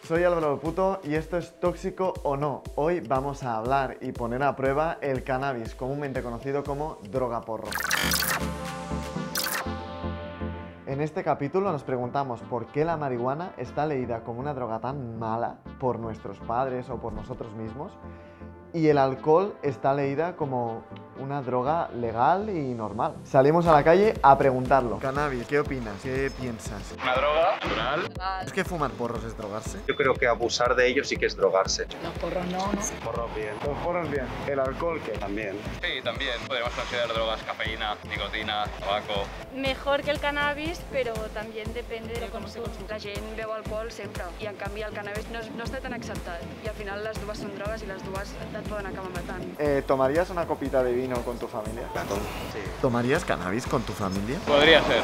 soy Álvaro Puto y esto es Tóxico o No. Hoy vamos a hablar y poner a prueba el cannabis, comúnmente conocido como droga porro. En este capítulo nos preguntamos por qué la marihuana está leída como una droga tan mala por nuestros padres o por nosotros mismos y el alcohol está leída como una droga legal y normal. Salimos a la calle a preguntarlo. Cannabis, ¿qué opinas? ¿Qué piensas? Una droga natural. ¿Es que fumar porros es drogarse? Yo creo que abusar de ello sí que es drogarse. Los porros no. Porros bien. Los porros bien. ¿El alcohol qué? También. Sí, también. Podríamos considerar drogas cafeína, nicotina, tabaco. Mejor que el cannabis, però també depèn de com se consum. La gent beu alcohol sempre i en canvi el cannabis no està tan acceptat i al final les dues són drogues i les dues et poden acabar matant. ¿Tomarías una copita de vino con tu familia? Claro. Sí. ¿Tomarías cannabis con tu familia? Podría ser.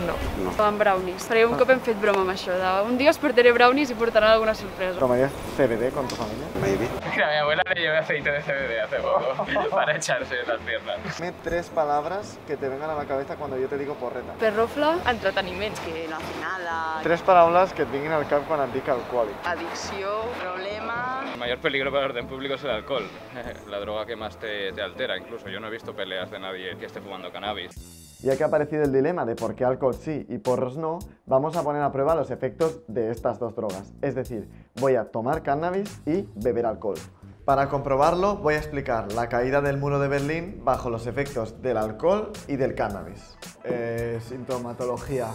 Amb brownies. Perquè un cop hem fet broma amb això de un dia us portaré brownies i portaran alguna sorpresa. ¿Tomarías CBD con tu familia? Maybe. Mira, a mi abuela le llevé aceite de CBD hace poco para echarse en las piernas. Dime tres palabras que te vengan a la cabeza cuando yo te digo porreta. Perrofla, Entreteniments, que no hace nada. Tres palabras que et vinguin al cap quan et dic alcohòlic. Adicció, problema. El mayor peligro para el orden público es el alcohol, la droga que más te altera. Incluso yo no he visto peleas de nadie que esté fumando cannabis. Ya que ha aparecido el dilema de por qué alcohol sí y porros no, vamos a poner a prueba los efectos de estas dos drogas. Es decir, voy a tomar cannabis y beber alcohol. Para comprobarlo, voy a explicar la caída del muro de Berlín bajo los efectos del alcohol y del cannabis. Sintomatología.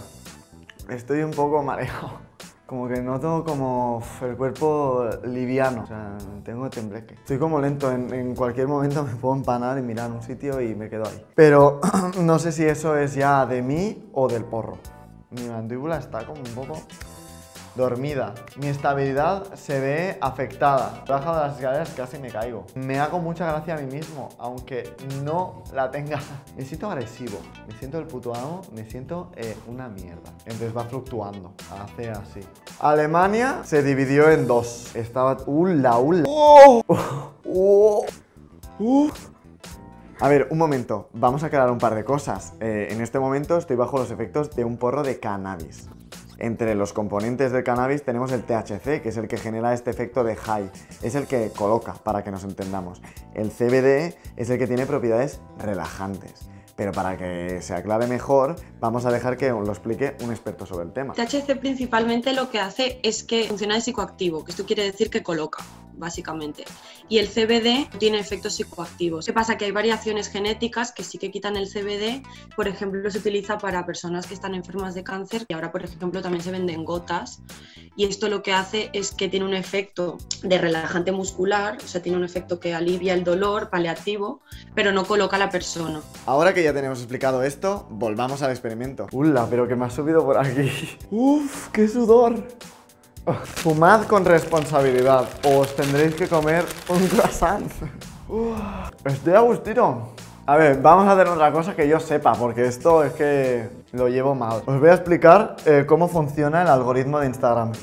Estoy un poco mareado. Como que noto como el cuerpo liviano, o sea, tengo tembleque. Estoy como lento, en cualquier momento me puedo empanar y mirar un sitio y me quedo ahí. Pero no sé si eso es ya de mí o del porro. Mi mandíbula está como un poco dormida. Mi estabilidad se ve afectada. He bajado las escaleras, casi me caigo. Me hago mucha gracia a mí mismo, aunque no la tenga. Me siento agresivo, me siento el puto amo, me siento una mierda. Entonces va fluctuando, hace así. Alemania se dividió en dos. Estaba... ¡Ula! A ver, un momento, vamos a aclarar un par de cosas. En este momento estoy bajo los efectos de un porro de cannabis. Entre los componentes del cannabis tenemos el THC, que es el que genera este efecto de high. Es el que coloca, para que nos entendamos. El CBD es el que tiene propiedades relajantes. Pero para que se aclare mejor, vamos a dejar que lo explique un experto sobre el tema. THC principalmente lo que hace es que funciona de psicoactivo, que esto quiere decir que coloca, básicamente. Y el CBD tiene efectos psicoactivos. ¿Qué pasa? Que hay variaciones genéticas que sí que quitan el CBD. Por ejemplo, se utiliza para personas que están enfermas de cáncer y ahora, por ejemplo, también se venden gotas. Y esto lo que hace es que tiene un efecto de relajante muscular, o sea, tiene un efecto que alivia el dolor, paliativo, pero no coloca a la persona. Ahora que ya tenemos explicado esto, volvamos al experimento. ¡Ula! Pero que me ha subido por aquí. ¡Uf! ¡Qué sudor! Fumad con responsabilidad o os tendréis que comer un croissant. Estoy a gustito. A ver, vamos a hacer otra cosa que yo sepa, porque esto es que lo llevo mal. Os voy a explicar cómo funciona el algoritmo de Instagram.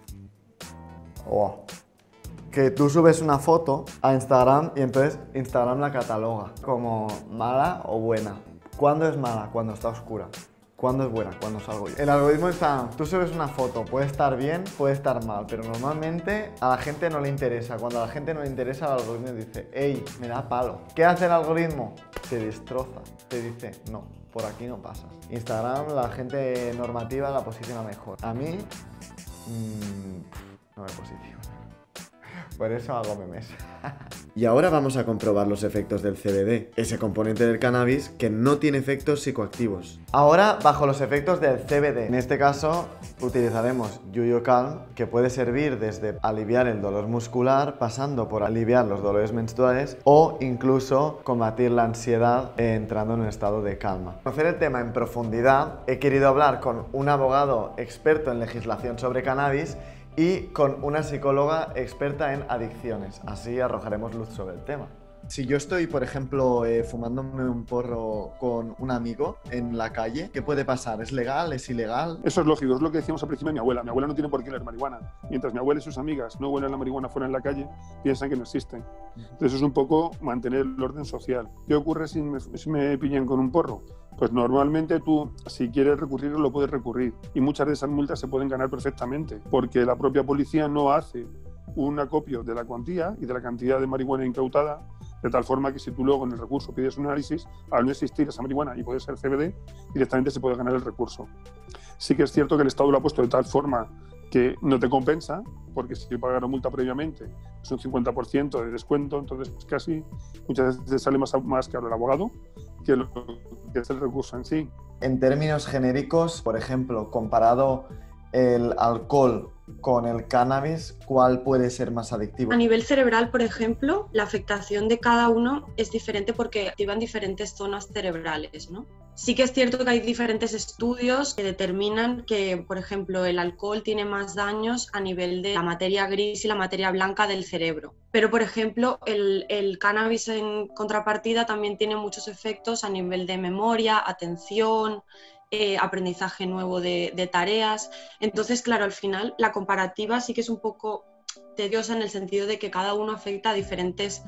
Que tú subes una foto a Instagram y entonces Instagram la cataloga como mala o buena. ¿Cuándo es mala? Cuando está oscura. ¿Cuándo es buena? Cuando salgo yo. El algoritmo de Instagram, tú subes una foto, puede estar bien, puede estar mal, pero normalmente a la gente no le interesa. Cuando a la gente no le interesa, el algoritmo dice, ¡ey, me da palo! ¿Qué hace el algoritmo? Te destroza, te dice, no, por aquí no pasas. Instagram, la gente normativa la posiciona mejor. A mí, no me posiciona. Por eso hago memes. Y ahora vamos a comprobar los efectos del CBD, ese componente del cannabis que no tiene efectos psicoactivos. Ahora, bajo los efectos del CBD. En este caso, utilizaremos Yuyo Calm, que puede servir desde aliviar el dolor muscular, pasando por aliviar los dolores menstruales o incluso combatir la ansiedad entrando en un estado de calma. Para conocer el tema en profundidad, he querido hablar con un abogado experto en legislación sobre cannabis y con una psicóloga experta en adicciones. Así arrojaremos luz sobre el tema. Si yo estoy, por ejemplo, fumándome un porro con un amigo en la calle, ¿qué puede pasar? ¿Es legal? ¿Es ilegal? Eso es lógico, es lo que decíamos al principio de mi abuela. Mi abuela no tiene por qué oler marihuana. Mientras mi abuela y sus amigas no huelen la marihuana fuera en la calle, piensan que no existen. Entonces es un poco mantener el orden social. ¿Qué ocurre si me pillan con un porro? Pues normalmente tú, si quieres recurrirlo, lo puedes recurrir. Y muchas de esas multas se pueden ganar perfectamente, porque la propia policía no hace un acopio de la cuantía y de la cantidad de marihuana incautada, de tal forma que si tú luego en el recurso pides un análisis, al no existir esa marihuana y puede ser CBD, directamente se puede ganar el recurso. Sí que es cierto que el Estado lo ha puesto de tal forma que no te compensa, porque si pagas la multa previamente es un 50% de descuento, entonces casi muchas veces sale más caro el abogado que lo que es el recurso en sí. En términos genéricos, por ejemplo, comparado el alcohol con el cannabis, ¿cuál puede ser más adictivo? A nivel cerebral, por ejemplo, la afectación de cada uno es diferente porque activan diferentes zonas cerebrales, ¿no? Sí que es cierto que hay diferentes estudios que determinan que, por ejemplo, el alcohol tiene más daños a nivel de la materia gris y la materia blanca del cerebro. Pero, por ejemplo, el cannabis en contrapartida también tiene muchos efectos a nivel de memoria, atención, aprendizaje nuevo de tareas. Entonces, claro, al final la comparativa sí que es un poco tediosa en el sentido de que cada uno afecta a diferentes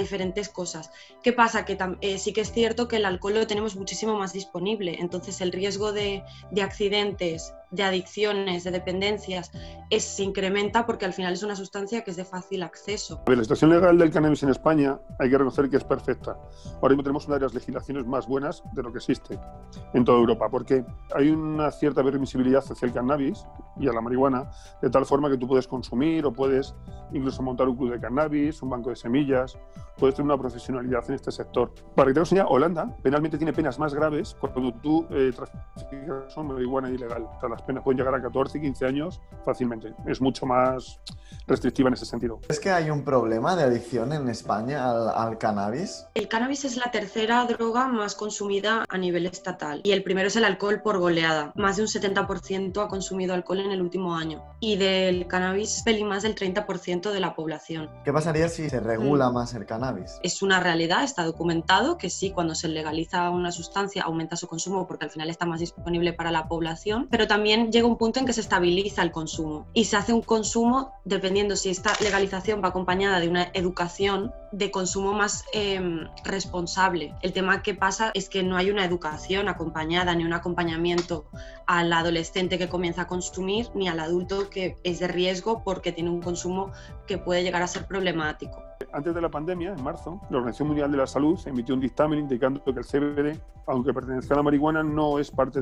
cosas. ¿Qué pasa? Que sí que es cierto que el alcohol lo tenemos muchísimo más disponible, entonces el riesgo de accidentes, de adicciones, de dependencias, se incrementa porque al final es una sustancia que es de fácil acceso. La situación legal del cannabis en España hay que reconocer que es perfecta. Ahora mismo tenemos una de las legislaciones más buenas de lo que existe en toda Europa, porque hay una cierta permisibilidad hacia el cannabis y a la marihuana, de tal forma que tú puedes consumir o puedes incluso montar un club de cannabis, un banco de semillas, puedes tener una profesionalidad en este sector. Para que tengas una idea, Holanda penalmente tiene penas más graves cuando tú traficas marihuana ilegal. O sea, las penas pueden llegar a 14, 15 años fácilmente. Es mucho más restrictiva en ese sentido. ¿Es que hay un problema de adicción en España al cannabis? El cannabis es la tercera droga más consumida a nivel estatal y el primero es el alcohol por goleada. Más de un 70% ha consumido alcohol en el último año y del cannabis más del 30% de la población. ¿Qué pasaría si se regula más el cannabis? Es una realidad, está documentado que sí, cuando se legaliza una sustancia aumenta su consumo porque al final está más disponible para la población, pero también llega un punto en que se estabiliza el consumo y se hace un consumo, dependiendo si esta legalización va acompañada de una educación de consumo más responsable. El tema que pasa es que no hay una educación acompañada ni un acompañamiento al adolescente que comienza a consumir ni al adulto que es de riesgo porque tiene un consumo que puede llegar a ser problemático. Antes de la pandemia, en marzo, la Organización Mundial de la Salud emitió un dictamen indicando que el CBD, aunque pertenezca a la marihuana, no es parte de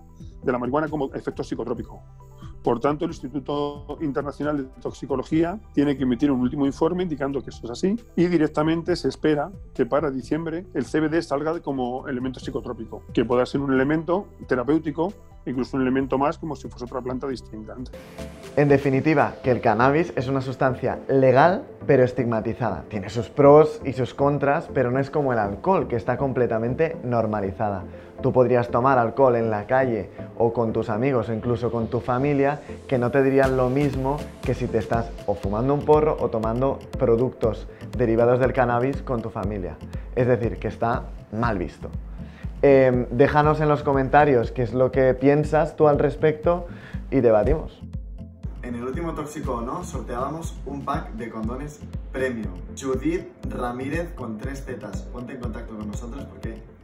la marihuana como efecto psicotrópico. Por tanto, el Instituto Internacional de Toxicología tiene que emitir un último informe indicando que eso es así y directamente se espera que para diciembre el CBD salga como elemento psicotrópico, que pueda ser un elemento terapéutico, incluso un elemento más como si fuese otra planta distinta. En definitiva, que el cannabis es una sustancia legal pero estigmatizada. Tiene sus pros y sus contras, pero no es como el alcohol, que está completamente normalizada. Tú podrías tomar alcohol en la calle o con tus amigos o incluso con tu familia, que no te dirían lo mismo que si te estás o fumando un porro o tomando productos derivados del cannabis con tu familia. Es decir, que está mal visto. Déjanos en los comentarios qué es lo que piensas tú al respecto y debatimos. En el último Tóxico o No sorteábamos un pack de condones premium. Judith Ramírez con 3 zetas. Ponte en contacto con nosotros porque